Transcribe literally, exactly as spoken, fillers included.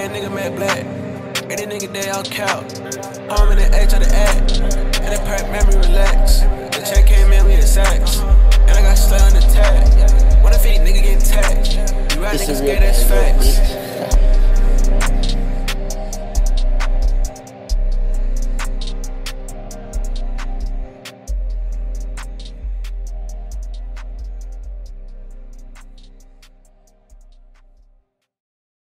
a nigga mad black. And these nigga they all count. Home in the edge of the act. And the perk made me relax. The check came in, we the sacks. And I got slay on the tag. What if any nigga get tagged? You right niggas get that's facts.